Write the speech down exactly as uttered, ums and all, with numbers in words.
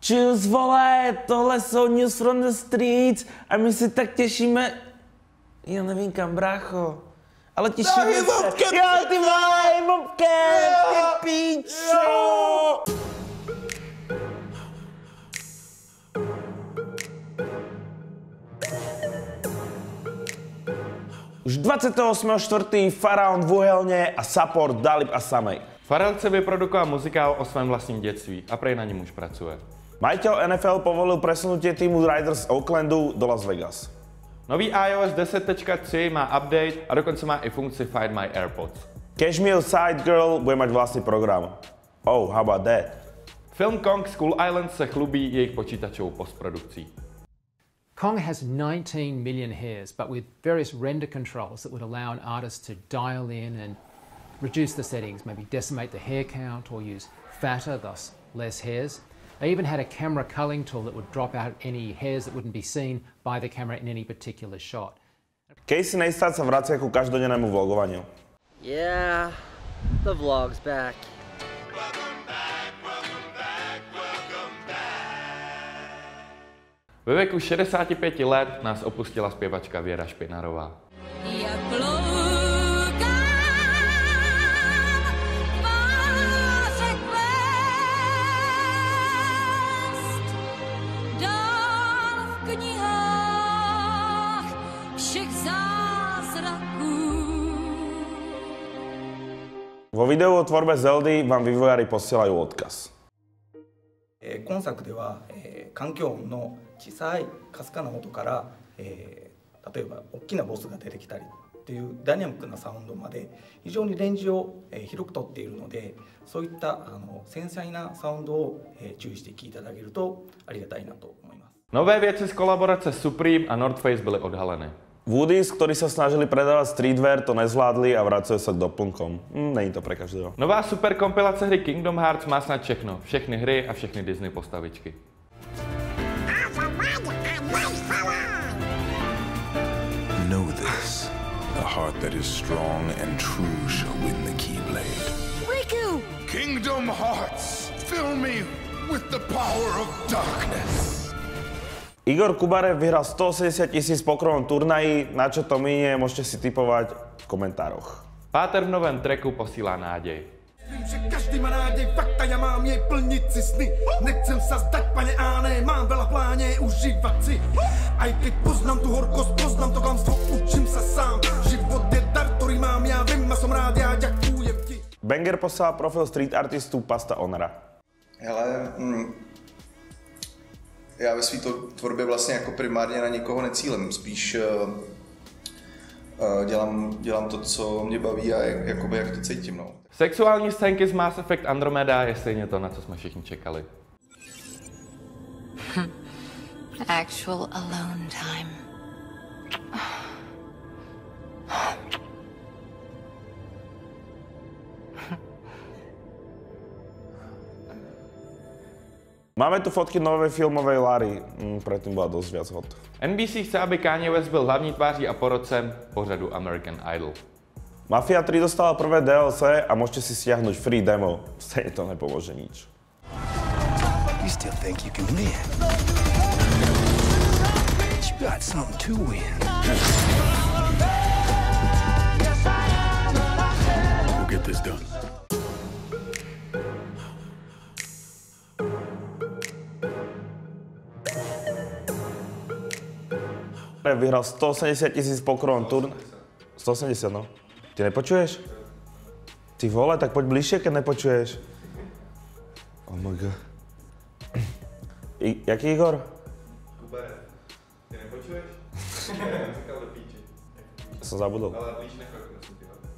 Čus, vole, tohle jsou News from the Streets a my si tak těšíme, já nevím kam, brácho, ale těšíme se. Jo, ty vole, Bobcat, ty píčo! Už dvacátého osmého čtvrtého Faraon v Uhelně a Support Dalib a Samej. Pharrell chce vyprodukoval muzikál o svém vlastním dětství a prej na něm už pracuje. Majitel N F L povolil presunutie týmu Raiders z Oaklandu do Las Vegas. Nový iOS deset tečka tři má update a dokonce má i funkci Find My AirPods. Cashmere Side Girl bude mať vlastný program. Oh, how about that? Film Kong Skull Island se chlubí jejich počítačovou postprodukcí. Kong has nineteen million hairs, but with various render controls that would allow an artist to dial in and reduce the settings, maybe decimate the hair count or use fatter, thus less hairs. They even had a camera culling tool that would drop out any hairs that wouldn't be seen by the camera in any particular shot. Casey Neistat sa vracia ku každodennému vlogovaniu. Yeah, the vlog's back. Ve věku šedesáti pěti let nás opustila zpěvačka Věra Špinarová. Vo videu o tvorbe Zeldy vám vývojári posielajú odkaz. 今作では、えー、環境音の小さいかすかな音から、えー、例えば大きなボスが出てきたりっていうダイナミックなサウンドまで非常にレンジを、えー、広くとっているので、そういったあの繊細なサウンドを、えー、注意して聴いていただけるとありがたいなと思います。 Nové věci z kolaborace Supreme a North Face byly odhaleny. Woodies, ktorí sa snažili predávať streetwear, to nezvládli a vracajú sa k doplnkom. Hm, není to pre každého. Nová super kompilace hry Kingdom Hearts má snad všechno. Všechny hry a všechny Disney postavičky. Know this. A heart that is strong and true shall win the Keyblade. Riku! Kingdom Hearts, fill me with the power of darkness. Igor Kubarev vyhral stoosemdesiat tisíc v pokrovom turnaji, na čo to minie, môžete si tipovať v komentároch. Páter v novém tracku posílá nádej. Vím, že každý má nádej, fakta já mám jej plnit si sny. Nechcem sa zdať, pane Áne, mám veľa pláne užívat si. Aj keď poznám tu horkost, poznám to klamstvo, učím sa sám. Život je dar, ktorý mám já, vím a som rád, já ďakujem ti. Banger poslal profil street artistu Pasta Onera. Hele, mm, já ve své tvorbě vlastně jako primárně na někoho necílem, spíš uh, uh, dělám, dělám to, co mě baví a jak, jakoby, jak to cítím. No. Sexuální scénky z Mass Effect Andromeda je stejně to, na co jsme všichni čekali. Actual alone time. Máme tu fotky novej filmovej Lary, mm, predtým bola dosť viac hot. N B C chce, aby Kanye West byl hlavní tváří a porodcem pořadu American Idol. Mafia tri dostala prvé D L C a môžete si stiahnuť free demo. Stejne to nepomôže nič. You still think you can win? You got something to win. We'll get this done. Vyhral stoosemdesiat tisíc v pokrovom turn... stoosemdesiat, no. Ty nepočuješ? Ty vole, tak poď bližšie, keď nepočuješ. Oh my god. I, jaký Igor? Kubarev. Ty nepočuješ? Já jsem říkal do píči. Som zabudol. Ale blíž nechoď, prosím tě.